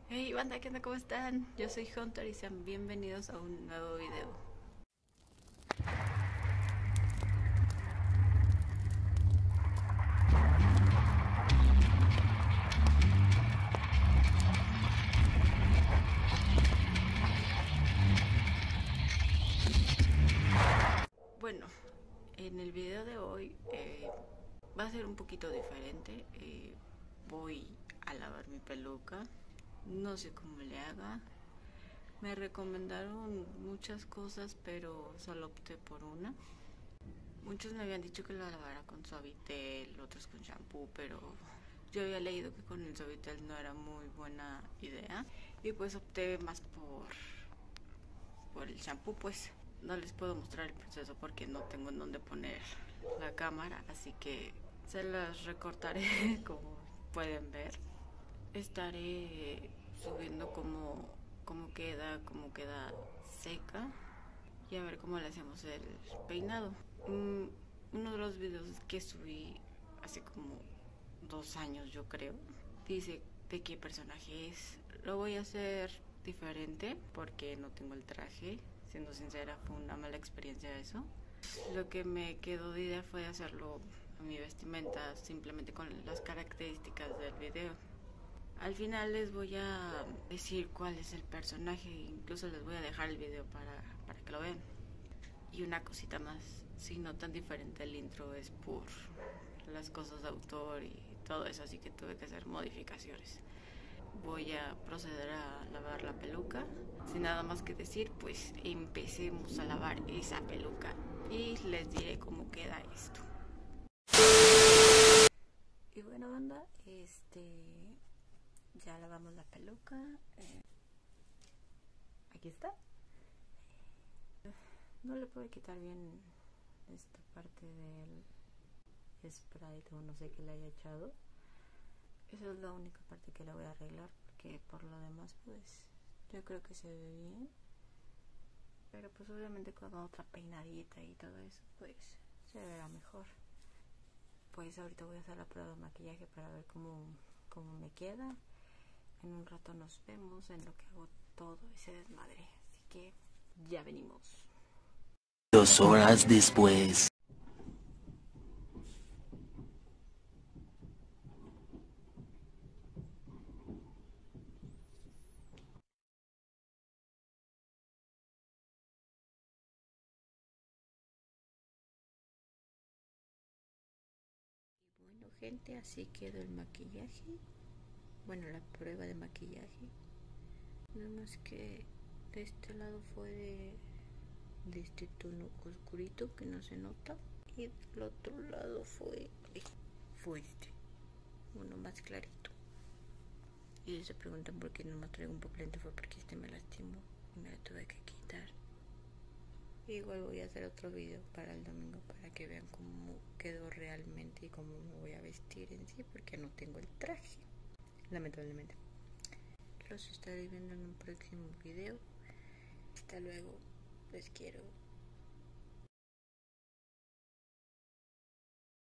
Hey banda, ¿qué onda? ¿Cómo están? Yo soy Hunter y sean bienvenidos a un nuevo video. Bueno, en el video de hoy va a ser un poquito diferente. Voy a lavar mi peluca. No sé cómo le haga. Me recomendaron muchas cosas, pero solo opté por una. Muchos me habían dicho que la lavara con Suavitel, otros con shampoo, pero yo había leído que con el Suavitel no era muy buena idea y pues opté más por el shampoo. Pues no les puedo mostrar el proceso porque no tengo en dónde poner la cámara, así que se las recortaré como pueden ver. Estaré subiendo cómo queda seca y a ver cómo le hacemos el peinado. Uno de los videos que subí hace como 2 años, yo creo, dice de qué personaje es. Lo voy a hacer diferente porque no tengo el traje. Siendo sincera, fue una mala experiencia eso. Lo que me quedó de idea fue hacerlo a mi vestimenta, simplemente con las características del video. Al final les voy a decir cuál es el personaje, incluso les voy a dejar el video para que lo vean. Y una cosita más, si no tan diferente el intro es por las cosas de autor y todo eso, así que tuve que hacer modificaciones. Voy a proceder a lavar la peluca. Sin nada más que decir, pues empecemos a lavar esa peluca y les diré cómo queda esto. Y bueno, banda, ya lavamos la peluca. Aquí está. No le puedo quitar bien esta parte del Sprite o no sé qué le haya echado. Esa es la única parte que le voy a arreglar, porque por lo demás pues yo creo que se ve bien. Pero pues obviamente con otra peinadita y todo eso pues se verá mejor. Pues ahorita voy a hacer la prueba de maquillaje para ver cómo me queda. En un rato nos vemos en lo que hago todo ese desmadre. Así que ya venimos. 2 horas después. Bueno, gente, así quedó el maquillaje. Bueno, la prueba de maquillaje. Nada más que de este lado fue de este tono oscurito que no se nota. Y del otro lado fue este, uno más clarito. Y si se preguntan por qué no me traigo un poco lente, fue porque este me lastimó y me lo tuve que quitar. Igual voy a hacer otro video para el domingo para que vean cómo quedó realmente y cómo me voy a vestir en sí, porque no tengo el traje, lamentablemente. Los estaré viendo en un próximo video. Hasta luego, les quiero.